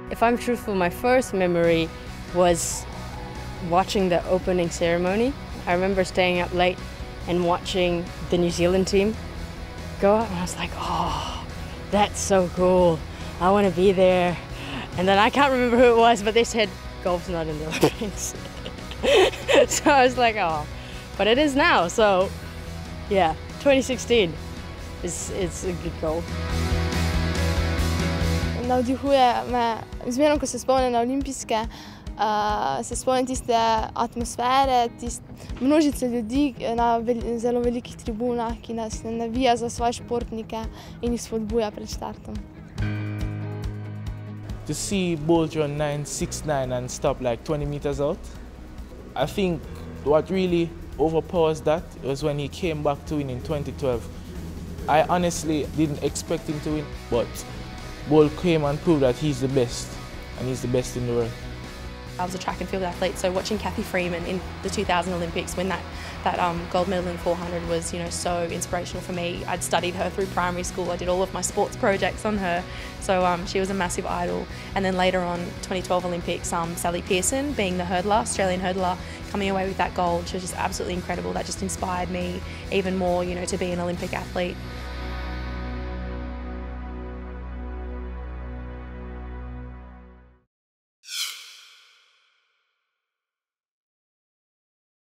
If I'm truthful, my first memory was watching the opening ceremony. I remember staying up late and watching the New Zealand team go out, and I was like, oh, that's so cool. I want to be there. And then I can't remember who it was, but they said golf's not in the Olympics. So I was like, oh, but it is now. So yeah, 2016 is a good goal. Navdihuje me, zmerno, ko se spomnim na olimpijske, se spomnim tiste atmosfere, množice ljudi na zelo velikih tribunah, ki nas navija za svoje športnike in jih spodbuja pred štartom. To see Bolt run 9.69 and stop like 20 meters out, I think what really overpowers that was when he came back to win in 2012. I honestly didn't expect him to win, but Bolt came and proved that he's the best, and he's the best in the world. I was a track and field athlete, so watching Kathy Freeman in the 2000 Olympics win that gold medal in 400 was, so inspirational for me. I'd studied her through primary school. I did all of my sports projects on her, so she was a massive idol. And then later on, 2012 Olympics, Sally Pearson, being the hurdler, Australian hurdler, coming away with that gold, she was just absolutely incredible. That just inspired me even more, to be an Olympic athlete.